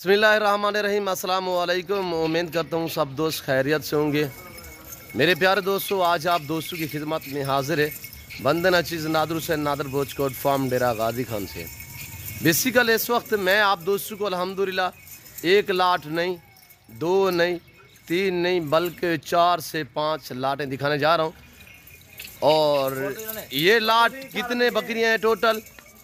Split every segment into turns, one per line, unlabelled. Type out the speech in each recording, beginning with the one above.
बिस्मिल्लाहिर्रहमानिर्रहीम, अस्सलाम वालेकुम। उम्मीद करता हूँ सब दोस्त खैरियत से होंगे। मेरे प्यारे दोस्तों, आज आप दोस्तों की खिदमत में हाजिर है बंदन चीज़ नादर से नादर बोचकोट फार्म डेरा गाजी खान से। बेसिकल इस वक्त मैं आप दोस्तों को अल्हम्दुलिल्लाह एक लाट नहीं, दो नहीं, तीन नहीं, बल्कि 4 से 5 लाटें दिखाने जा रहा हूँ। और ये लाट कितने बकरियाँ हैं टोटल,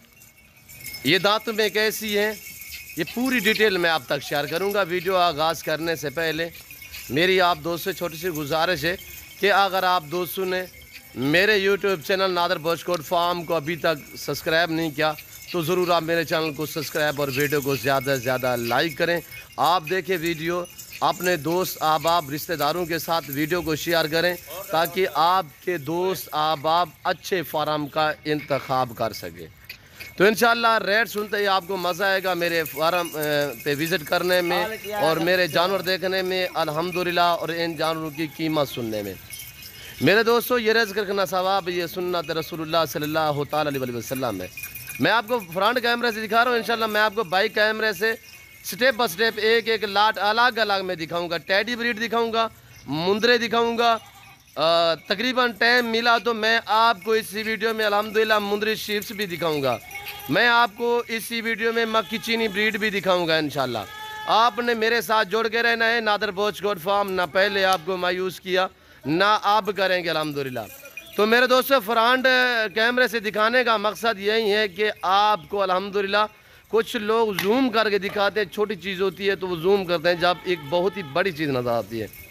ये दांतों में कैसी हैं, ये पूरी डिटेल मैं आप तक शेयर करूंगा। वीडियो आगाज़ करने से पहले मेरी आप दोस्तों से छोटी सी गुजारिश है कि अगर आप दोस्तों ने मेरे YouTube channel Nadar Bochkot farm को अभी तक सब्सक्राइब नहीं किया तो ज़रूर आप मेरे चैनल को सब्सक्राइब और वीडियो को ज़्यादा से ज़्यादा लाइक करें। आप देखें वीडियो, अपने दोस्त अहबाब रिश्तेदारों के साथ वीडियो को शेयर करें ताकि आपके दोस्त अहबाब अच्छे फार्म का इंतखाब कर सके। तो इंशाल्लाह रेट सुनते ही आपको मज़ा आएगा मेरे फार्म पे विज़िट करने में और मेरे जानवर देखने में अल्हम्दुलिल्लाह, और इन जानवरों की कीमत सुनने में। मेरे दोस्तों, ये रिज़्क़ का सवाब, ये सुन्नत रसूलुल्लाह सल्लल्लाहु अलैहि वसल्लम है। मैं आपको फ्रंट कैमरे से दिखा रहा हूँ, इंशाल्लाह मैं आपको बाइक कैमरे से स्टेप बाय स्टेप एक एक लाट अलग अलग में दिखाऊँगा। टैडी ब्रीड दिखाऊँगा, मुंदरे दिखाऊँगा। तकरीबन टाइम मिला तो मैं आपको इसी वीडियो में अल्हम्दुलिल्लाह मुंदरी शीप्स भी दिखाऊंगा। मैं आपको इसी वीडियो में मक्की चीनी ब्रीड भी दिखाऊंगा इंशाल्लाह। आपने मेरे साथ जुड़ के रहना है। नादर बोचकोट फार्म ना पहले आपको मायूस किया ना अब करेंगे अल्हम्दुलिल्लाह। तो मेरे दोस्तों, फ्रंट कैमरे से दिखाने का मकसद यही है कि आपको अल्हम्दुलिल्लाह, कुछ लोग जूम करके दिखाते हैं, छोटी चीज़ होती है तो वो जूम करते हैं जब एक बहुत ही बड़ी चीज़ नज़र आती है।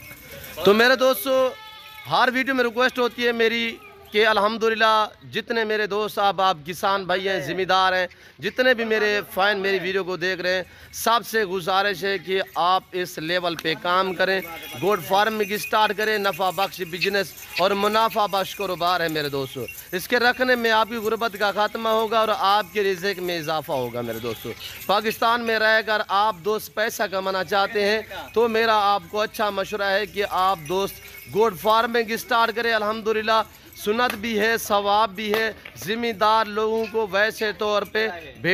तो मेरे दोस्तों, हर वीडियो में रिक्वेस्ट होती है मेरी कि अल्हम्दुलिल्लाह जितने मेरे दोस्त आप किसान भाई हैं, ज़िम्मेदार हैं, जितने भी मेरे फ़ैन मेरी वीडियो को देख रहे हैं, सबसे गुजारिश है कि आप इस लेवल पे काम करें, गोट फार्मिंग स्टार्ट करें। नफ़ा बख्श बिजनेस और मुनाफा बख्श कारोबार है मेरे दोस्तों। इसके रखने में आपकी गुर्बत का खात्मा होगा और आपके रिज़्क़ में इजाफा होगा। मेरे दोस्तों, पाकिस्तान में रहकर आप दोस्त पैसा कमाना चाहते हैं तो मेरा आपको अच्छा मशवरा है कि आप दोस्त गोट फार्मिंग स्टार्ट करें। अल्हम्दुलिल्लाह सुन्नत भी है, सवाब भी है। ज़िम्मेदार लोगों को वैसे तौर पे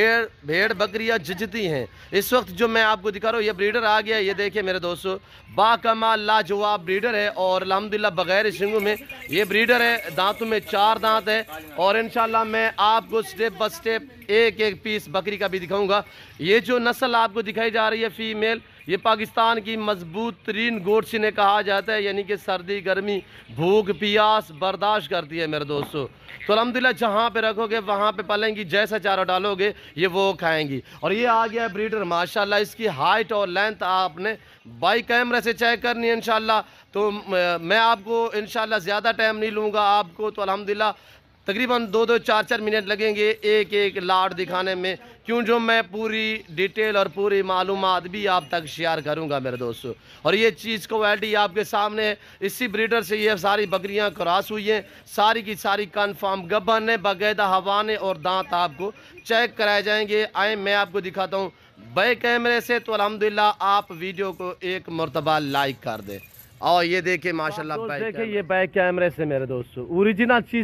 भेड़ बकरियां जिजती हैं। इस वक्त जो मैं आपको दिखा रहा हूँ, ये ब्रीडर आ गया। ये देखिए मेरे दोस्तों, बाकमाल लाजवाब ब्रीडर है और अल्हम्दुलिल्लाह बगैर सिंगों में ये ब्रीडर है। दांतों में 4 दांत है और इंशाल्लाह मैं आपको स्टेप बाय स्टेप एक एक पीस बकरी का भी दिखाऊंगा। ये जो नस्ल आपको दिखाई जा रही है फीमेल, ये पाकिस्तान की मजबूत तरीन गोट इन्हें कहा जाता है, यानी कि सर्दी गर्मी भूख प्यास बर्दाश्त करती है मेरे दोस्तों। तो अल्हम्दुलिल्लाह जहाँ पे रखोगे वहाँ पे पलेंगी, जैसा चारा डालोगे ये वो खाएंगी। और ये आ गया ब्रीडर माशाल्लाह। इसकी हाइट और लेंथ आपने बाई कैमरे से चेक करनी है इंशाल्लाह। तो मैं आपको इंशाल्लाह ज़्यादा टाइम नहीं लूँगा आपको, तो अल्हम्दुलिल्लाह तकरीबन 2-2, 4-4 मिनट लगेंगे एक एक लाट दिखाने में, क्यों जो मैं पूरी डिटेल और पूरी मालूमात भी आप तक शेयर करूंगा मेरे दोस्तों। और ये चीज़ क्वालिटी आपके सामने है। इसी ब्रीडर से ये सारी बकरियां क्रॉस हुई हैं, सारी की सारी कन्फर्म गब्बन है, बाकायदा हवाने और दांत आपको चेक कराए जाएंगे। आए मैं आपको दिखाता हूँ बैक कैमरे से, तो अल्हम्दुलिल्लाह आप वीडियो को एक मरतबा लाइक कर दें। और ये देखिए माशाल्लाह, देखिए ये बैक कैमरे से मेरे दोस्तों, ओरिजिनल चीज़,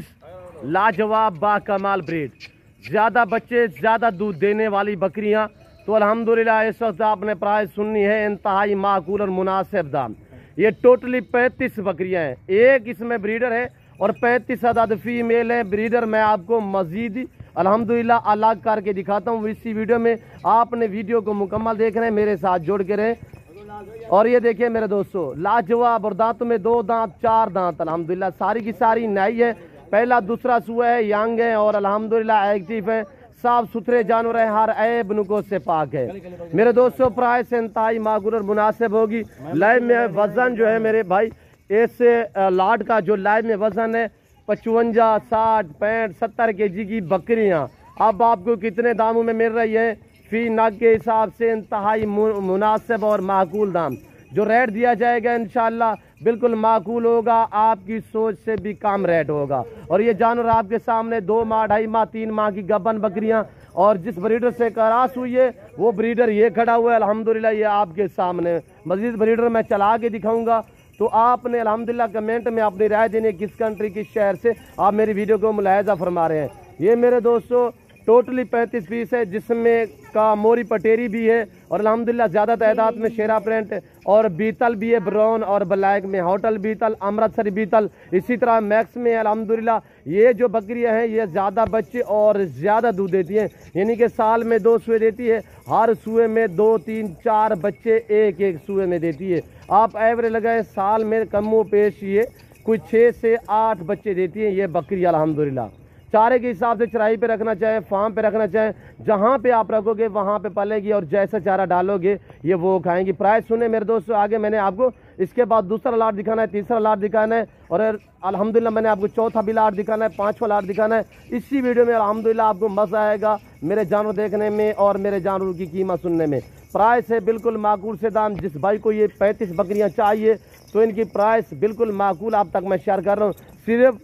लाजवाब बाकमाल ब्रीड, ज़्यादा बच्चे ज़्यादा दूध देने वाली बकरियां। तो अल्हम्दुलिल्लाह इस वक्त आपने प्राइस सुननी है, इंतहाई माकूल और मुनासिब दाम। ये टोटली 35 बकरियां हैं, एक इसमें ब्रीडर है और 35 अदद फीमेल है। ब्रीडर मैं आपको मजीद अल्हम्दुलिल्लाह अलग करके दिखाता हूँ इसी वीडियो में। आपने वीडियो को मुकम्मल देख रहे हैं, मेरे साथ जुड़ के रहें। और ये देखिए मेरे दोस्तों, लाजवाब, और दांतों में 2 दांत 4 दांत अल्हम्दुलिल्लाह सारी की सारी नई है। पहला दूसरा सुआ है, यंग है और अल्हम्दुलिल्लाह एक्टिव है, साफ सुथरे जानवर है, हर ऐब नुकोस से पाक है मेरे दोस्तों। प्राइस इंतहाई माकूल और मुनासिब होगी। लाइव में वजन जो है मेरे भाई, इस लाट का जो लाइव में वजन है 55, 60, 65, 70 kg की बकरियां अब आपको कितने दामों में मिल रही है फी नग के हिसाब से, इंतहाई मुनासिब और माकूल दाम। जो रेट दिया जाएगा इंशाल्लाह बिल्कुल माकूल होगा, आपकी सोच से भी कम रेट होगा। और ये जानवर आपके सामने 2 माह 2.5 माह 3 माह की गब्बन बकरियां, और जिस ब्रीडर से क्रॉस हुई है वो ब्रीडर ये खड़ा हुआ है अल्हम्दुलिल्लाह, ये आपके सामने। मजीद ब्रीडर मैं चला के दिखाऊंगा। तो आपने अल्हम्दुलिल्लाह कमेंट में अपनी राय देनी है किस कंट्री किस शहर से आप मेरी वीडियो को मुलाहिजा फरमा रहे हैं। ये मेरे दोस्तों टोटली 35 पीस है, जिसमें का मोरी पटेरी भी है और अल्हम्दुलिल्लाह ज़्यादा तादाद में शेरा प्रिंट और बीतल भी है, ब्राउन और ब्लैक में, होटल बीतल, अमृतसरी बीतल, इसी तरह मैक्स में अल्हम्दुलिल्लाह। ये जो बकरियां हैं ये ज़्यादा बच्चे और ज़्यादा दूध देती हैं, यानी कि साल में 2 सुए देती है, हर सुए में 2, 3, 4 बच्चे एक एक सुए में देती है। आप एवरेज लगाए साल में कमो पेश ये कुछ 6 से 8 बच्चे देती हैं ये बकरी अल्हम्दुलिल्लाह। चारे के हिसाब से चराई पे रखना चाहे, फार्म पे रखना चाहे, जहाँ पे आप रखोगे वहाँ पे पलेगी और जैसा चारा डालोगे ये वो खाएंगी। प्राइस सुने मेरे दोस्तों, आगे मैंने आपको इसके बाद दूसरा लाट दिखाना है, तीसरा लाट दिखाना है और अल्हम्दुलिल्लाह मैंने आपको चौथा भी लाट दिखाना है, 5वां लाट दिखाना है। इसी वीडियो में अल्हम्दुलिल्लाह आपको मज़ा आएगा मेरे जानवर देखने में और मेरे जानवरों की कीमत सुनने में। प्राइस है बिल्कुल माकूल से दाम। जिस भाई को ये 35 बकरियाँ चाहिए तो इनकी प्राइस बिल्कुल माकूल आप तक मैं शेयर कर रहा हूँ। सिर्फ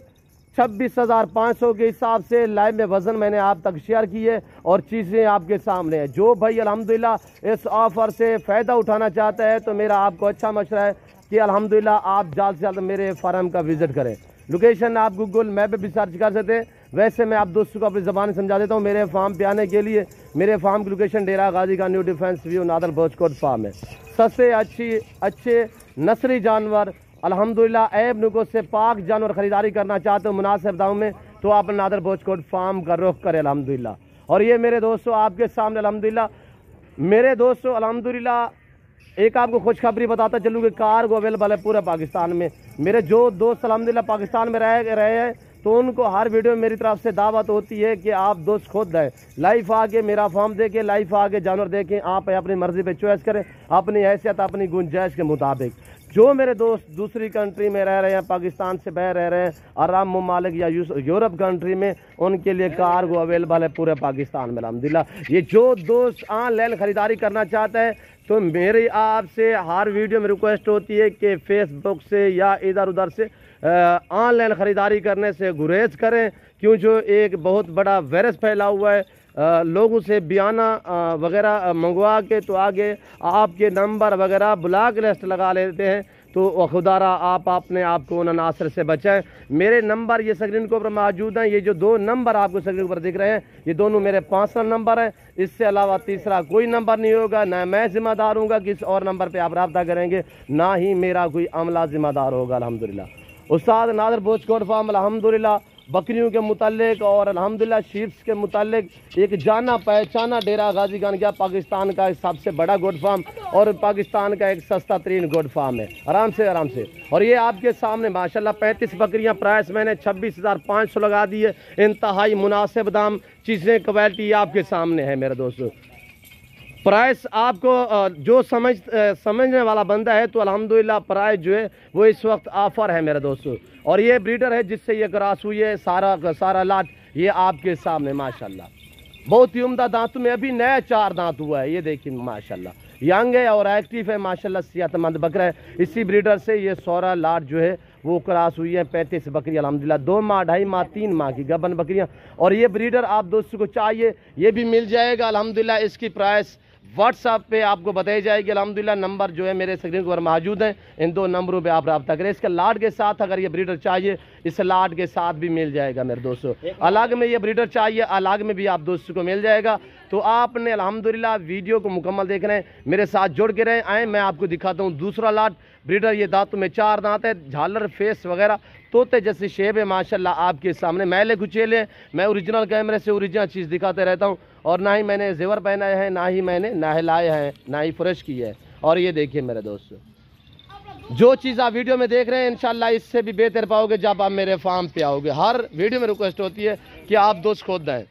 26,500 के हिसाब से लाइव में वज़न मैंने आप तक शेयर की है और चीज़ें आपके सामने हैं। जो भाई अल्हम्दुलिल्लाह इस ऑफ़र से फ़ायदा उठाना चाहता है तो मेरा आपको अच्छा मशवरा है कि अल्हम्दुलिल्लाह आप जल्द से जल्द मेरे फार्म का विज़िट करें। लोकेशन आप गूगल मैप पे भी सर्च कर सकते हैं। वैसे मैं आप दोस्तों को अपनी ज़बान समझा देता हूँ। मेरे फार्म पे आने के लिए मेरे फार्म की लोकेशन डेरा गाजी का new defence view Nadar Bochkot farm है। सस्ते अच्छे नस्ली जानवर अल्हम्दुलिल्लाह ऐब नुको से पाक जानवर ख़रीदारी करना चाहते हो मुनासिब दामों में तो आप नादर बोचकोट फार्म का रुख करें अल्हम्दुलिल्लाह। और ये मेरे दोस्तों आपके सामने अल्हम्दुलिल्लाह, मेरे दोस्तों अल्हम्दुलिल्लाह एक आपको खुशखबरी बताता चलूँ कि कार्गो अवेलेबल है पूरे पाकिस्तान में। मेरे जो दोस्त अल्हम्दुलिल्लाह पाकिस्तान में रहे हैं तो उनको हर वीडियो में मेरी तरफ से दावत होती है कि आप दोस्त खुद आए, लाइव आके मेरा फार्म देखें, लाइव आके जानवर देखें, आप अपनी मर्ज़ी पे चॉइस करें अपनी हैसियत अपनी गुंजाइश के मुताबिक। जो मेरे दोस्त दूसरी कंट्री में रह रहे हैं, पाकिस्तान से बाहर रह रहे हैं, अरब ममालिक या यूरोप कंट्री में, उनके लिए कार्गो अवेलेबल है पूरे पाकिस्तान में अल्हम्दुलिल्लाह। ये जो दोस्त ऑनलाइन ख़रीदारी करना चाहता है तो मेरी आपसे हर वीडियो में रिक्वेस्ट होती है कि फेसबुक से या इधर उधर से ऑनलाइन ख़रीदारी करने से गुरेज करें, क्यों जो एक बहुत बड़ा वायरस फैला हुआ है। लोगों से बयाना वगैरह मंगवा के तो आगे आपके नंबर वगैरह ब्लॉक लिस्ट लगा लेते हैं, तो खुदारा आप अपने आप को उन अनासर से बचाएं। मेरे नंबर ये स्क्रीन के ऊपर मौजूद हैं। ये जो 2 नंबर आपको स्क्रीन पर दिख रहे हैं ये दोनों मेरे पर्सनल नंबर हैं। इससे अलावा तीसरा कोई नंबर नहीं होगा, ना मैं ज़िम्मेदार हूँगा किस और नंबर पर आप रब्ता करेंगे, ना ही मेरा कोई अमला ज़िम्मेदार होगा अल्हम्दुलिल्लाह। उस्ताद नादिर बोचकोट फार्म अल्हम्दुलिल्लाह बकरियों के मुतालिक और अल्हम्दुलिल्लाह शीप्स के मुतालिक एक जाना पहचाना डेरा गाजी खान क्या पाकिस्तान का सबसे बड़ा गोट फार्म और पाकिस्तान का एक सस्ता तरीन गोट फार्म है। आराम से और ये आपके सामने माशाल्लाह 35 बकरियां, प्राइस मैंने 26,500 लगा दी है। इंतहाई मुनासिब दाम, चीज़ें क्वालिटी आपके सामने है मेरे दोस्तों। प्राइस आपको जो समझने वाला बंदा है तो अल्हम्दुलिल्लाह प्राइस जो है वो इस वक्त ऑफ़र है मेरे दोस्तों। और ये ब्रीडर है जिससे ये क्रॉस हुई है, सारा लाट ये आपके सामने माशाल्लाह बहुत ही उम्दा दांतों में, अभी नया 4 दांत हुआ है। ये देखिए माशाल्लाह यंग है और एक्टिव है माशाल्लाह, सेहतमंद बकरा है। इसी ब्रीडर से ये 16 लाट जो है वो क्रॉस हुई है। 35 बकरी अल्हम्दुलिल्लाह, 2 माह 2.5 माह 3 माह की गबन बकरियाँ। और ये ब्रीडर आप दोस्तों को चाहिए ये भी मिल जाएगा अल्हम्दुलिल्लाह। इसकी प्राइस व्हाट्सएप पे आपको बताई जाएगी अल्हम्दुलिल्लाह। नंबर जो है मेरे स्क्रीन पर मौजूद हैं, इन 2 नंबरों पे आप रब्ता करें। इसके लाट के साथ अगर ये ब्रीडर चाहिए इस लाट के साथ भी मिल जाएगा मेरे दोस्तों। अलग में ये ब्रीडर चाहिए अलग में भी आप दोस्तों को मिल जाएगा। तो आपने अल्हम्दुलिल्लाह वीडियो को मुकम्मल देख रहे हैं, मेरे साथ जुड़ के रहें। आए मैं आपको दिखाता हूँ दूसरा लाट ब्रीडर। ये दांतों में 4 दांत है, झालर फेस वगैरह तोते जैसे शेप है माशाल्लाह आपके सामने। मैले कुचेले मैं ओरिजिनल कैमरे से ओरिजिनल चीज़ दिखाते रहता हूँ और ना ही मैंने जेवर पहना है, ना ही मैंने नहलाए हैं, ना ही फ्रेश की है। और ये देखिए मेरे दोस्तों जो चीज़ आप वीडियो में देख रहे हैं इंशाल्लाह इससे भी बेहतर पाओगे जब आप मेरे फार्म पे आओगे। हर वीडियो में रिक्वेस्ट होती है कि आप दोस्त खुद आएँ।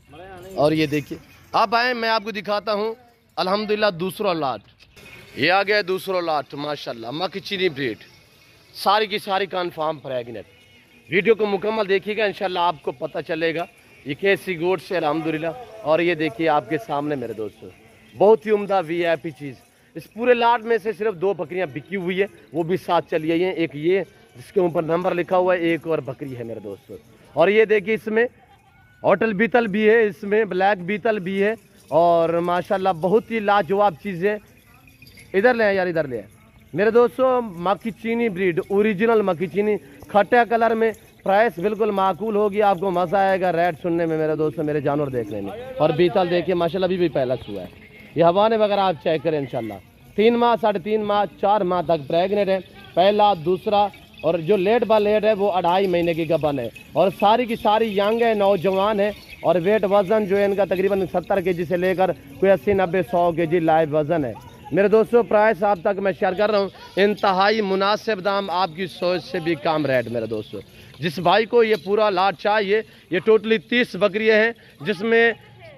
और ये देखिए अब आए मैं आपको दिखाता हूँ अल्हम्दुलिल्लाह दूसरा लाट। ये आ गया दूसरा लाट माशाल्लाह, मकचीनी ब्रीड, सारी की सारी कन्फर्म प्रेग्नेंट। वीडियो को मुकम्मल देखिएगा इंशाल्लाह आपको पता चलेगा ये कैसी गोट से अल्हम्दुलिल्लाह। और ये देखिए आपके सामने मेरे दोस्तों बहुत ही उम्दा VIP चीज़। इस पूरे लाट में से सिर्फ 2 बकरियां बिकी हुई है, वो भी साथ चली आई हैं। एक ये जिसके ऊपर नंबर लिखा हुआ है, एक और बकरी है मेरे दोस्तों। और ये देखिए इसमें होटल बीतल भी है, इसमें ब्लैक बीतल भी है और माशाल्लाह बहुत ही लाजवाब चीज़ें। इधर ले यार, इधर ले मेरे दोस्तों, मकीचीनी ब्रीड, ओरिजिनल मकीचीनी, खट्टा कलर में प्राइस बिल्कुल माकूल होगी, आपको मज़ा आएगा रेट सुनने में मेरे दोस्तों, मेरे जानवर देखने में। और बीतल देखिए माशाल्लाह अभी भी पहला हुआ है, ये हवाने वगैरह आप चेक करें इंशाल्लाह। 3 माह 3.5 माह 4 माह तक प्रेगनेंट है, पहला दूसरा, और जो लेट बाय लेट है वो 2.5 महीने की गबन है, और सारी की सारी यंग है, नौजवान है। और वेट वज़न जो है इनका तकरीबन 70 kg से लेकर कोई 80 90 100 kg लाइव वज़न है मेरे दोस्तों। प्राइस आप तक मैं शेयर कर रहा हूँ, इंतहाई मुनासिब दाम, आपकी सोच से भी कम रेट मेरे दोस्तों। जिस भाई को ये पूरा लाट चाहिए, ये टोटली 30 बकरियाँ हैं, जिसमें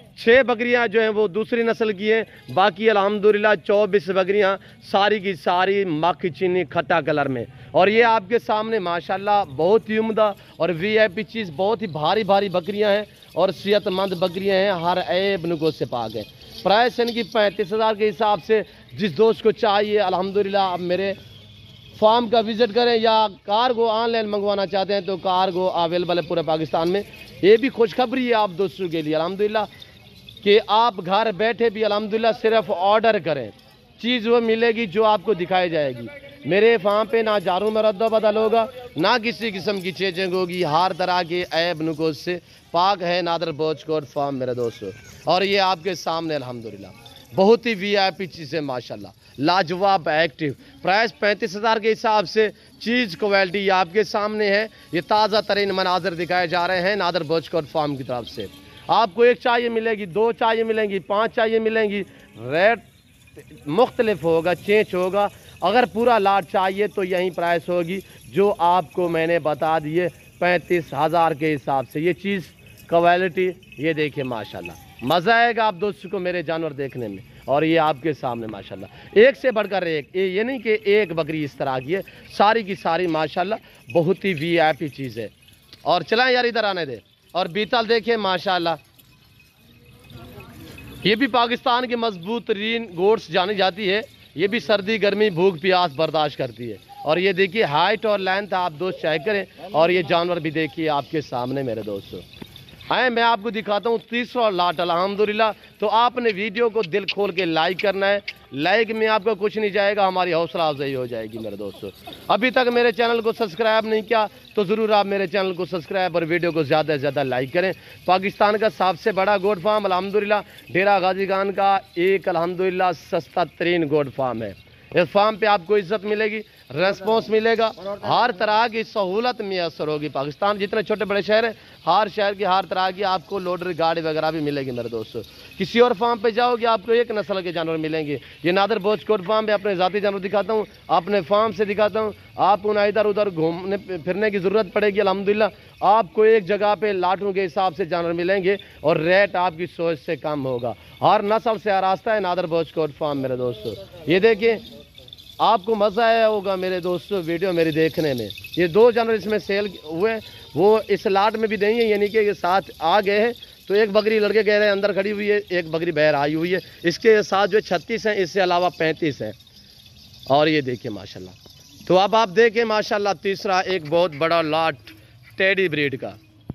6 बकरियाँ जो हैं वो दूसरी नस्ल की हैं, बाकी अल्हम्दुलिल्लाह 24 बकरियाँ सारी की सारी मक्खी चीनी खट्टा कलर में। और ये आपके सामने माशाल्लाह बहुत ही उम्दा और वीआईपी चीज़, बहुत ही भारी भारी बकरियाँ हैं और सेहतमंद बकरियाँ हैं, हर ऐब नुगो से पाक है। प्राइस इनकी 35,000 के हिसाब से। जिस दोस्त को चाहिए अल्हम्दुलिल्लाह आप मेरे फार्म का विज़िट करें, या कार्गो ऑनलाइन मंगवाना चाहते हैं तो कार्गो अवेलेबल है पूरे पाकिस्तान में। ये भी खुशखबरी है आप दोस्तों के लिए अल्हम्दुलिल्लाह कि आप घर बैठे भी अल्हम्दुलिल्लाह सिर्फ ऑर्डर करें, चीज़ वो मिलेगी जो आपको दिखाई जाएगी। मेरे फार्म पे ना जारू में रद्द बदल होगा, ना किसी किस्म की चेंजिंग होगी, हर तरह के ऐब नुकोज से पाक है नादर बोचकोट फार्म मेरे दोस्तों। और ये आपके सामने अल्हम्दुलिल्लाह बहुत ही वीआईपी चीज़ें माशाल्लाह, लाजवाब एक्टिव। प्राइस 35,000 के हिसाब से, चीज़ क्वालिटी आपके सामने है। ये ताज़ा तरीन मनाजर दिखाए जा रहे हैं नादर बोचकोट फार्म की तरफ से। आपको 1 चाहिए मिलेगी, 2 चाहिए मिलेंगी, 5 चाहिए मिलेंगी, रेट मुख्तलिफ होगा, चेंज होगा। अगर पूरा लाट चाहिए तो यही प्राइस होगी जो आपको मैंने बता दिए 35,000 के हिसाब से। ये चीज़ क्वालिटी ये देखिए माशाल्लाह, मज़ा आएगा आप दोस्तों को मेरे जानवर देखने में। और ये आपके सामने माशाल्लाह एक से बढ़कर एक, ये नहीं कि एक बकरी इस तरह की है, सारी की सारी माशाल्लाह बहुत ही वीआईपी चीज़ है। और चलाएं यार इधर आने दे। और बीतल देखिए माशाल्लाह, ये भी पाकिस्तान की मजबूत तरीन गोट्स जानी जाती है। ये भी सर्दी गर्मी भूख प्यास बर्दाश्त करती है। और ये देखिए हाइट और लेंथ आप दोस्त चेक करें। और ये जानवर भी देखिए आपके सामने मेरे दोस्तों। आए मैं आपको दिखाता हूँ तीसरा लाट अल्हम्दुलिल्लाह। तो आपने वीडियो को दिल खोल के लाइक करना है, लाइक में आपको कुछ नहीं जाएगा, हमारी हौसला अफजाई हो जाएगी मेरे दोस्तों। अभी तक मेरे चैनल को सब्सक्राइब नहीं किया तो ज़रूर आप मेरे चैनल को सब्सक्राइब और वीडियो को ज़्यादा से ज़्यादा लाइक करें। पाकिस्तान का सबसे बड़ा गोट फार्म अल्हम्दुलिल्लाह डेरा गाजी खान का एक अल्हम्दुलिल्लाह सस्ता तरीन गोट फार्म है। इस फार्म पे आपको इज्जत मिलेगी, रेस्पॉन्स मिलेगा, हर तरह की सहूलत मैसर होगी। पाकिस्तान जितने छोटे बड़े शहर हैं, हर शहर की हर तरह की आपको लोडर गाड़ी वगैरह भी मिलेगी मेरे दोस्तों। किसी और फार्म पे जाओगे आपको एक नस्ल के जानवर मिलेंगे। ये नादर बोचकोट फार्म पे अपने ज़ाती जानवर दिखाता हूँ, अपने फार्म से दिखाता हूँ। आपको ना इधर उधर घूमने फिरने की ज़रूरत पड़ेगी अल्हम्दुलिल्लाह। आपको एक जगह पे लाटों के हिसाब से जानवर मिलेंगे और रेट आपकी सोच से कम होगा। हर नस्ल से आरास्ता है नादर बोचकोट फार्म मेरे दोस्तों। ये देखिए आपको मज़ा आया होगा मेरे दोस्तों वीडियो मेरी देखने में। ये 2 जानवर इसमें सेल हुए, वो इस लाट में भी नहीं है, यानी कि ये साथ आ गए हैं। तो एक बकरी लड़के कह रहे हैं अंदर खड़ी हुई है, एक बकरी बाहर आई हुई है। इसके साथ जो 36 हैं, इससे अलावा 35 हैं। और ये देखिए माशाल्लाह। तो अब आप देखें माशाल्लाह तीसरा एक बहुत बड़ा लाट टेडी ब्रीड का।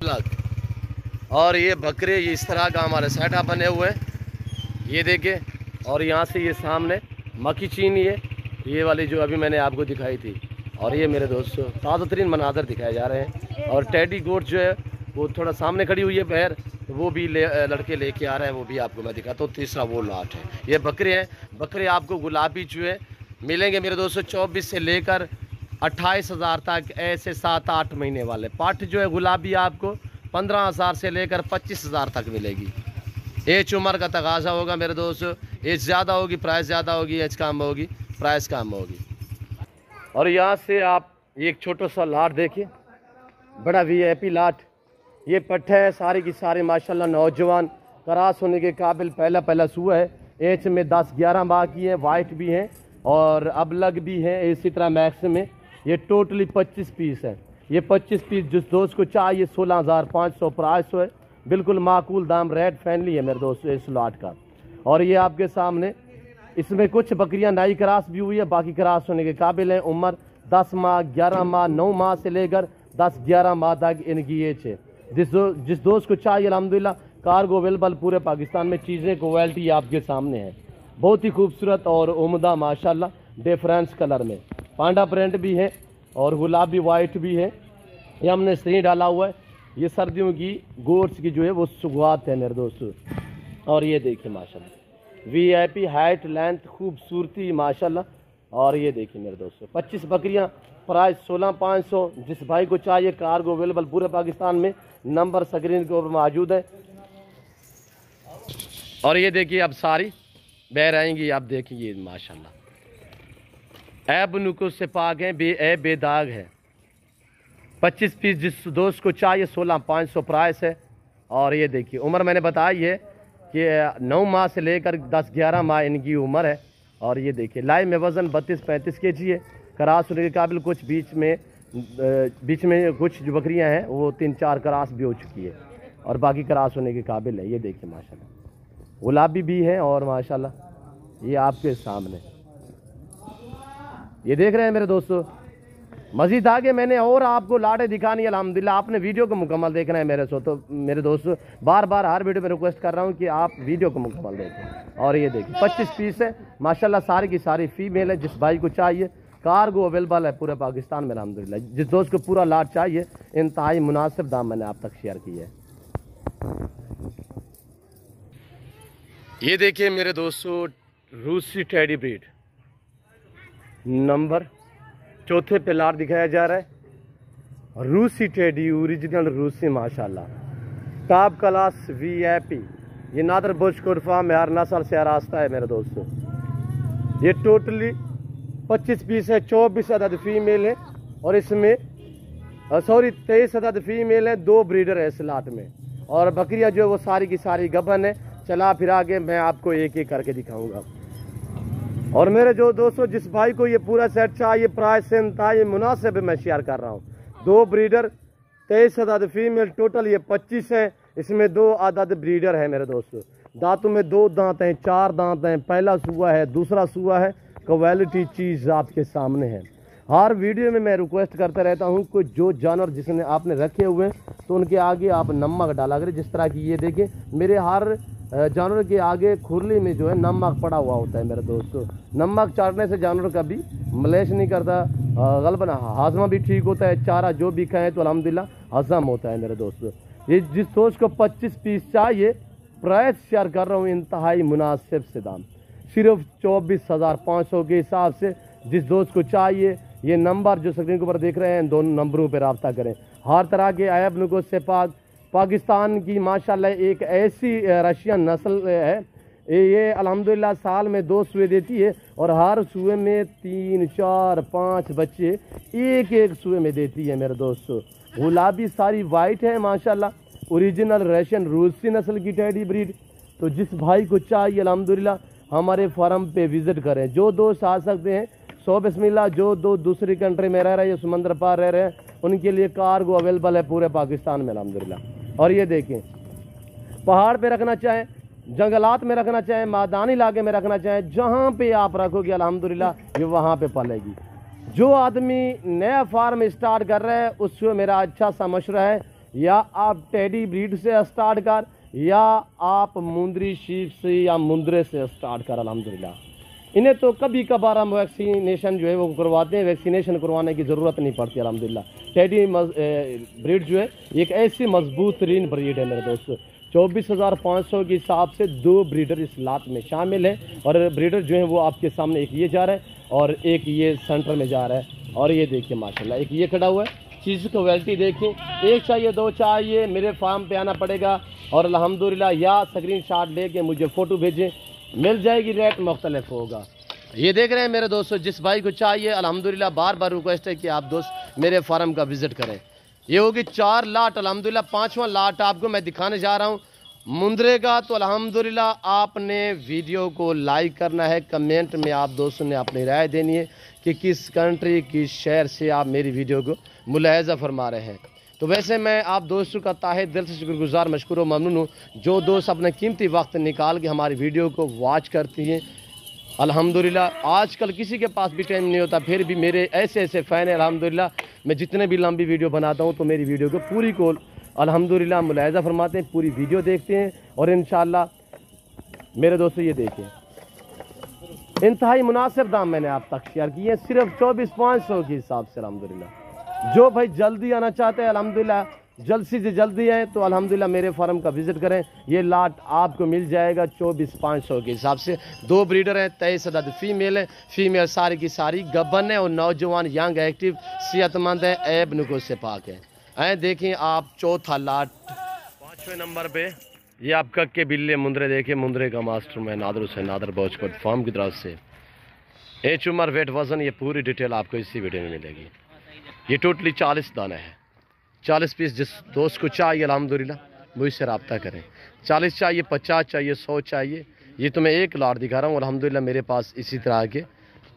और ये बकरे ये इस तरह का हमारे सेटअप बने हुए हैं, ये देखें। और यहाँ से ये सामने मक्खी चीनी है, ये वाली जो अभी मैंने आपको दिखाई थी। और ये मेरे दोस्तों ताज़ा तरीन मनाजर दिखाए जा रहे हैं। और टेडी गोट जो है वो थोड़ा सामने खड़ी हुई है पैर, तो वो भी लड़के लेके आ रहे हैं, वो भी आपको मैं दिखाता हूँ। तीसरा वो लाट है। ये बकरे हैं, बकरे आपको गुलाबी चूहे मिलेंगे मेरे दोस्तों 24 से लेकर 28,000 तक, ऐसे 7-8 महीने वाले। पाठ जो है गुलाबी आपको 15,000 से लेकर 25,000 तक मिलेगी। एज उम्र का तकाजा होगा मेरे दोस्तों, एज ज़्यादा होगी प्राइस ज़्यादा होगी, एज कम होगी प्राइस कम होगी। और यहाँ से आप एक छोटा सा लाट देखिए, बड़ा वीआईपी लाट। ये पट्ठा है सारी की सारी माशाल्लाह नौजवान, क्रास होने के काबिल, पहला सूआ है। एज में 10-11 माह की है, वाइट भी हैं और अबलग भी हैं, इसी तरह मैक्स में। ये टोटली 25 पीस है। ये 25 पीस जिस दोस्त को चाहिए 16,500 प्राइस है, बिल्कुल माकूल दाम, रेट फ्रेंडली है मेरे दोस्तों इस लाट का। और ये आपके सामने इसमें कुछ बकरियां नई क्रास भी हुई है, बाकी क्रास होने के काबिल हैं। उम्र 10 माह 11 माह 9 माह से लेकर 10-11 माह तक इनकी एज है। जिस दोस्त को चाहिए अल्हम्दुलिल्लाह कार्गो अवेलेबल पूरे पाकिस्तान में। चीज़ें क्वालिटी आपके सामने है, बहुत ही खूबसूरत और उम्दा माशाल्लाह, डिफरेंस कलर में। पांडा प्रिंट भी है और गुलाबी वाइट भी है। ये हमने सही डाला हुआ है। ये सर्दियों की गोट्स की जो है वो सुगात है मेरे दोस्तों। और ये देखिए माशाल्लाह VIP हाइट लेंथ खूबसूरती माशाल्लाह। और ये देखिए मेरे दोस्तों 25 बकरियां, प्राइस 16,500। जिस भाई को चाहिए कार्गो अवेलेबल पूरे पाकिस्तान में, नंबर स्क्रीन के ऊपर मौजूद है। और ये देखिए अब सारी बैर आएंगी, आप देखिए माशाल्लाह ऐब नुको से पाक है, बेदाग है। 25 पीस जिस दोस्त को चाहिए 16,500 प्राइस है। और ये देखिए उम्र मैंने बताई है कि 9 माह से लेकर 10-11 माह इनकी उम्र है। और ये देखिए लाइव में वज़न 32-35 kg है। क्रास होने के काबिल कुछ बीच में कुछ जो बकरियां हैं वो 3-4 क्रास भी हो चुकी है और बाकी क्रास होने के काबिल है। ये देखिए माशाल्लाह गुलाबी भी है। और माशाल्लाह ये आपके सामने ये देख रहे हैं मेरे दोस्तों। मज़ीद आगे मैंने और आपको लाटे दिखानी है अल्हम्दुलिल्लाह। आपने वीडियो को मुकम्मल देखना है मेरे मेरे दोस्तों, बार बार हर वीडियो में रिक्वेस्ट कर रहा हूँ कि आप वीडियो को मुकम्मल देखें। और ये देखिए 25 पीस है माशाल्लाह, सारी की सारी फीमेल है। जिस भाई को चाहिए कार्गो अवेलेबल है पूरे पाकिस्तान में अल्हम्दुलिल्लाह। जिस दोस्त को पूरा लाट चाहिए इंतहाई मुनासिब दाम मैंने आप तक शेयर किया है। ये देखिए मेरे दोस्तों रूसी टेडी ब्रीड नंबर 4 पे लाट दिखाया जा रहा है। रूसी टेडी ओरिजिनल रूसी माशाल्लाह टॉप क्लास VIP। ये नादर बुश कुरफा में हर नस्ल से रास्ता है मेरे दोस्तों। ये टोटली 25 पीस है, 24 अदद फीमेल है और इसमें 23 अदद फीमेल है, 2 ब्रीडर है इस लाट में। और बकरियां जो है वो सारी की सारी गबन है। चला फिरा के मैं आपको एक एक करके दिखाऊंगा। और मेरे जो दोस्तों जिस भाई को ये पूरा सेट चाहिए प्राइस से इंतहाई मुनासिब मैं शेयर कर रहा हूँ। 2 ब्रीडर 23 अदद फीमेल, टोटल ये 25 है। इसमें 2 अदद ब्रीडर है मेरे दोस्तों। दांतों में 2 दांत हैं, 4 दांत हैं, पहला सुआ है, दूसरा सुआ है। क्वालिटी चीज़ आपके सामने है। हर वीडियो में मैं रिक्वेस्ट करता रहता हूँ कि जो जानवर जिसने आपने रखे हुए हैं तो उनके आगे आप नमक डाला करें। जिस तरह की ये देखें मेरे हर जानवर के आगे खुरली में जो है नमक पड़ा हुआ होता है मेरे दोस्तों। नमक चाटने से जानवर कभी मलेश नहीं करता, गलबन हाजमा भी ठीक होता है। चारा जो भी खाएं तो अल्हम्दुलिल्लाह हजम होता है मेरे दोस्तों। ये जिस दोस्त को 25 पीस चाहिए प्राइस शेयर कर रहा हूँ इंतहाई मुनासिब से दाम, सिर्फ 24,500 के हिसाब से। जिस दोस्त को चाहिए ये नंबर जो स्क्रीन के ऊपर देख रहे हैं दोनों नंबरों पर रब्ता करें। हर तरह के ऐब नुको से पाकिस्तान की माशाल्लाह एक ऐसी रशियन नस्ल है। ये अल्हम्दुलिल्लाह साल में 2 सुए देती है और हर सुए में 3, 4, 5 बच्चे एक सुए में देती है मेरे दोस्तों। गुलाबी सारी वाइट है माशाल्लाह, ओरिजिनल रशियन रूसी नस्ल की टेडी ब्रीड। तो जिस भाई को चाहिए अल्हम्दुलिल्लाह हमारे फार्म पे विज़िट करें। जो दोस्त आ सकते हैं 100 बिस्मिल्लाह। जो दो दूसरी कंट्री में रह रहे हैं, समंदर पार रह रहे हैं, उनके लिए कार्गो अवेलेबल है पूरे पाकिस्तान में अल्हम्दुलिल्लाह। और ये देखें पहाड़ पे रखना चाहें, जंगलात में रखना चाहें, मैदानी इलाके में रखना चाहें, जहाँ पे आप रखोगे अल्हम्दुलिल्लाह ये वहाँ पे पलेगी। जो आदमी नया फार्म स्टार्ट कर रहा है उसको मेरा अच्छा सा मशवरा है या आप टेडी ब्रीड से स्टार्ट कर या आप मुंदरी शीप से या मुंदरे से स्टार्ट कर। अल्हम्दुलिल्लाह इन्हें तो कभी कभार हम वैक्सीनेशन जो है वो करवाते हैं, वैक्सीनेशन करवाने की ज़रूरत नहीं पड़ती अल्हम्दुलिल्लाह। टेडी ब्रीड जो है एक ऐसी मजबूत तरीन ब्रीड है मेरे दोस्तों। 24,500 के हिसाब से 2 ब्रीडर इस लाट में शामिल है। और ब्रीडर जो है वो आपके सामने एक ये जा रहा है और एक ये सेंटर में जा रहा है। और ये देखिए माशाल्लाह एक ये खड़ा हुआ है। चीज़ की क्वालिटी देखें, एक चाहिए 2 चाहिए मेरे फार्म पे आना पड़ेगा और अल्हम्दुलिल्लाह या स्क्रीन शॉट लेके मुझे फ़ोटो भेजें, मिल जाएगी, रेट मुख्तलिफ होगा। ये देख रहे हैं मेरे दोस्तों जिस भाई को चाहिए अल्हम्दुलिल्लाह बार बार रिक्वेस्ट है कि आप दोस्त मेरे फार्म का विज़िट करें। ये होगी 4 लाट अल्हम्दुलिल्लाह। 5वां लाट आपको मैं दिखाने जा रहा हूँ मुंदरे का। तो अल्हम्दुलिल्लाह आपने वीडियो को लाइक करना है, कमेंट में आप दोस्तों ने अपनी राय देनी है कि किस कंट्री किस शहर से आप मेरी वीडियो को मुलाहिज़ा फरमा रहे हैं। तो वैसे मैं आप दोस्तों का ताहे दिल से शुक्रगुजार मशकूर व ममनून हूँ जो दोस्त अपने कीमती वक्त निकाल के हमारी वीडियो को वॉच करती हैं। अल्हम्दुलिल्लाह आजकल किसी के पास भी टाइम नहीं होता, फिर भी मेरे ऐसे फ़ैन है अल्हम्दुलिल्लाह। मैं जितने भी लंबी वीडियो बनाता हूँ तो मेरी वीडियो को पूरी को अल्हम्दुलिल्लाह मुलाहिज़ा फरमाते हैं, पूरी वीडियो देखते हैं। और इंशाअल्लाह मेरे दोस्तों ये देखिए इंतहाई मुनासिब दाम मैंने आप तक शेयर किए हैं, सिर्फ 24,500 के हिसाब से अल्हम्दुलिल्लाह। जो भाई जल्दी आना चाहते हैं अल्हम्दुलिल्लाह जल्द से जल्दी आए तो अल्हम्दुलिल्लाह मेरे फार्म का विज़िट करें। ये लाट आपको मिल जाएगा 24,500 के हिसाब से। 2 ब्रीडर हैं, 23 अदद फीमेल है। फीमेल सारी की सारी गब्बन है और नौजवान यंग एक्टिव सेहतमंद है, ऐब नुको से पाक है। देखें आप चौथा लाट 5वें नंबर पे ये आप कक्के बिल्ले मुंद्रे देखें। मुंद्रे का मास्टर मैं नादर से नादर बॉचकोट फार्म की तरफ से। एच उमर वेट वज़न ये पूरी डिटेल आपको इसी वीडियो में मिलेगी। ये टोटली 40 दाना है, 40 पीस। जिस दोस्त को चाहिए अल्हम्दुलिल्लाह मुझसे रब्ता करें। 40 चाहिए, 50 चाहिए, 100 चाहिए। ये तो मैं एक लाट दिखा रहा हूँ। अल्हम्दुलिल्लाह मेरे पास इसी तरह के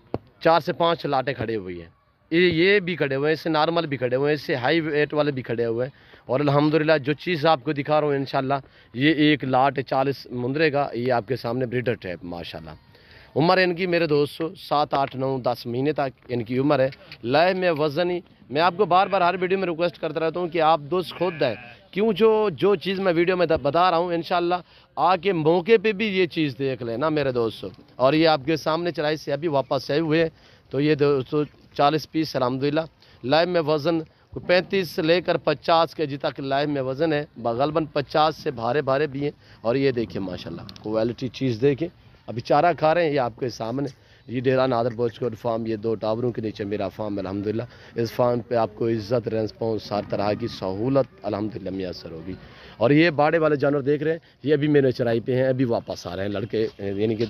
4 से 5 लाटें खड़े हुई हैं। ये भी खड़े हुए हैं, इससे नॉर्मल भी खड़े हुए हैं, इससे हाई वेट वाले भी खड़े हुए हैं। और अल्हम्दुलिल्लाह जो चीज़ आपको दिखा रहा हूँ इंशाल्लाह ये एक लाट है 40 मुंद्रे का। ये आपके सामने ब्रीडर टैप माशाल्लाह। उम्र इनकी मेरे दोस्तों 7, 8, 9, 10 महीने तक इनकी उम्र है। लय में वज़न ही मैं आपको बार बार हर वीडियो में रिक्वेस्ट करता रहता हूँ कि आप दोस्त खुद है क्यों जो चीज़ मैं वीडियो में बता रहा हूँ इंशाल्लाह आके मौके पे भी ये चीज़ देख लेना मेरे दोस्तों। और ये आपके सामने चढ़ाई से अभी वापस आए हुए। तो ये दोस्तों 40 पीस अल्हम्दुलिल्लाह। लाइव में वज़न 35 से लेकर 50 केजी तक लाइव में वज़न है। गलबन 50 से भारे भी हैं। और ये देखिए माशाल्लाह क्वालिटी चीज़ देखें। अभी चारा खा रहे हैं ये आपके सामने। ये डेरा नादर बॉचकोट फार्म, ये 2 टावरों के नीचे मेरा फार्म अल्हम्दुलिल्लाह। इस फार्म पे आपको इज़्ज़त रेस्पॉन्स हर तरह की सहूलत अल्हम्दुलिल्लाह मैसर होगी। और ये बाड़े वाले जानवर देख रहे हैं ये अभी मेरे चराई पे हैं, अभी वापस आ रहे हैं लड़के, यानी कि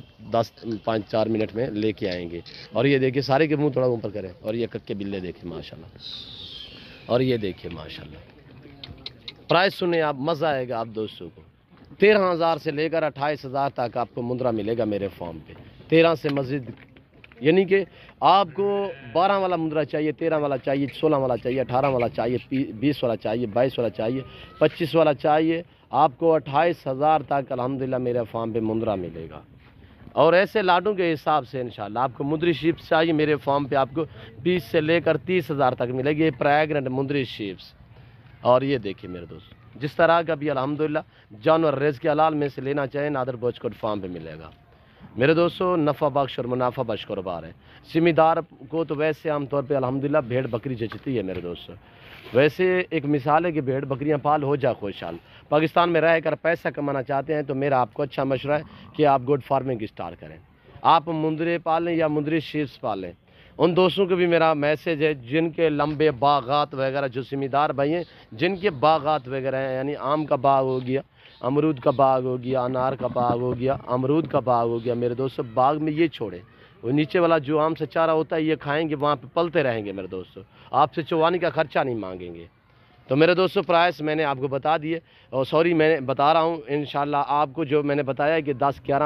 5-4 मिनट में लेके आएंगे। और ये देखिए सारे के मुँह थोड़ा ऊपर करें। और ये कक्के बिल्ले देखें माशाल्लाह। और ये देखिए माशाल्लाह प्राइस सुने आप, मज़ा आएगा आप दोस्तों को। 13,000 से लेकर 28,000 तक आपको मुंद्रा मिलेगा मेरे फार्म पे। 13 से मज़ीद यानी कि आपको 12 वाला मुंद्रा चाहिए, 13 वाला चाहिए, 16 वाला चाहिए, 18 वाला चाहिए, 20 वाला चाहिए, 22 वाला चाहिए, 25 वाला चाहिए, आपको 28,000 तक अल्हम्दुलिल्लाह मेरे फार्म पे मुंद्रा मिलेगा। और ऐसे लाडों के हिसाब से इंशाल्लाह आपको मुंद्री शीप्स चाहिए मेरे फार्म पे आपको 20 से लेकर 30,000 तक मिलेगी। ये प्रेग्नेंट मुंद्री शीप्स। और ये देखिए मेरे दोस्त जिस तरह का भी अल्हम्दुलिल्लाह जानवर रेज़ के हलाल में से लेना चाहें नादर बॉचकोट फार्म पे मिलेगा मेरे दोस्तों। नफ़ा बख्श और मुनाफा बख्श कारोबार है। ज़िम्मेदार को तो वैसे आमतौर पे अल्हम्दुलिल्लाह भेड़ बकरी जचती है मेरे दोस्तों। वैसे एक मिसाल है कि भेड़ बकरियां पाल हो जा खुशहाल। पाकिस्तान में रह कर पैसा कमाना चाहते हैं तो मेरा आपको अच्छा मशवरा है कि आप गुड फार्मिंग स्टार्ट करें। आप मुंद्रे पालें या मुंद्री शीप्स पालें। उन दोस्तों को भी मेरा मैसेज है जिनके लंबे बागात वगैरह, जो ज़िम्मेदार भाई हैं जिनके बागात वगैरह हैं, यानी आम का बाग हो गया, अमरूद का बाग हो गया, अनार का बाग हो गया, अमरूद का बाग हो गया मेरे दोस्तों। बाग में ये छोड़े, वो नीचे वाला जो आम से चारा होता है ये खाएंगे, वहाँ पे पलते रहेंगे मेरे दोस्तों। आपसे चुवानी का खर्चा नहीं मांगेंगे। तो मेरे दोस्तों प्राइस मैंने आपको बता दिए, और सॉरी मैं बता रहा हूँ इंशाल्लाह आपको जो मैंने बताया कि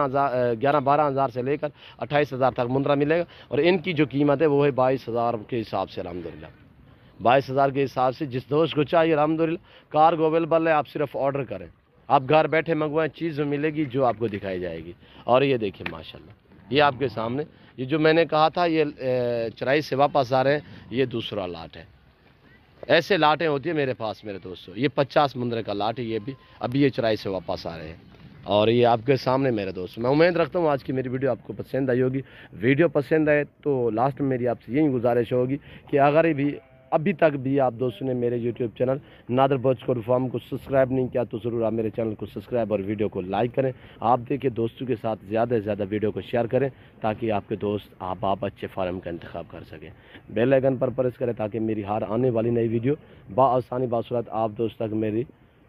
12 हज़ार से लेकर 28,000 तक मुंद्रा मिलेगा। और इनकी जो कीमत है वो है 22,000 के हिसाब से अल्हम्दुलिल्लाह। 22,000 के हिसाब से जिस दोस्त को चाहिए अल्हम्दुलिल्लाह कार्गो अवेलेबल है। आप सिर्फ ऑर्डर करें, आप घर बैठे मंगवाएं, चीज़ मिलेगी जो आपको दिखाई जाएगी। और ये देखिए माशाल्लाह ये आपके सामने ये जो मैंने कहा था ये चराई से वापस आ रहे हैं, ये दूसरा लाट है। ऐसे लाटें होती है मेरे पास मेरे दोस्तों। ये 50 मुंद्रे का लाट है, ये भी अभी ये चराई से वापस आ रहे हैं। और ये आपके सामने मेरे दोस्तों। मैं उम्मीद रखता हूँ आज की मेरी वीडियो आपको पसंद आई होगी। वीडियो पसंद आए तो लास्ट में मेरी आपसे यही गुजारिश होगी कि अगर भी अभी तक भी आप दोस्तों ने मेरे YouTube channel Nadar Bochkot farm को सब्सक्राइब नहीं किया तो ज़रूर आप मेरे चैनल को सब्सक्राइब और वीडियो को लाइक करें। आप देखिए दोस्तों के साथ ज़्यादा से ज़्यादा वीडियो को शेयर करें ताकि आपके दोस्त आप अच्छे फार्म का इंतखाब कर सकें। बेल आइकन पर प्रेस करें ताकि मेरी हर आने वाली नई वीडियो बाआसानी बासूरत आप दोस्त तक मेरी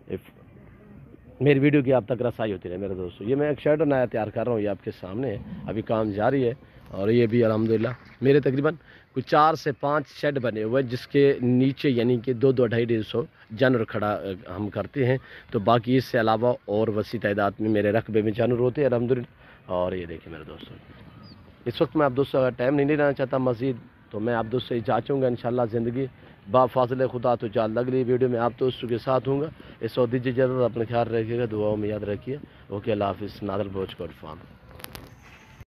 वीडियो की आप तक रसाई होती रहे मेरे दोस्तों। ये मैं एक शर्ट नया तैयार कर रहा हूँ, ये आपके सामने है, अभी काम जारी है। और ये भी अल्हम्दुलिल्लाह मेरे तकरीबन कुछ 4 से 5 शेड बने हुए हैं जिसके नीचे यानी कि 2-2-250 जानवर खड़ा हम करते हैं। तो बाकी इससे अलावा और वसी तादाद में मेरे रकबे में जानवर होते हैं अल्हम्दुलिल्लाह। और ये देखिए मेरे दोस्तों इस वक्त मैं आप दोस्तों अगर टाइम नहीं लेना चाहता मज़ीद तो मैं आप दोस्तों से चाहूँगा इंशाल्लाह ज़िंदगी बाफाज़िल खुदा तो जल्द अगली वीडियो में आप दोस्तों के साथ हूँगा। इस वक्त दीजिए इजाज़त, अपने ख्याल रखिएगा, दुआओं में याद रखिए। ओके अल्लाह हाफ़िज़। नादर बॉचकोट फार्म।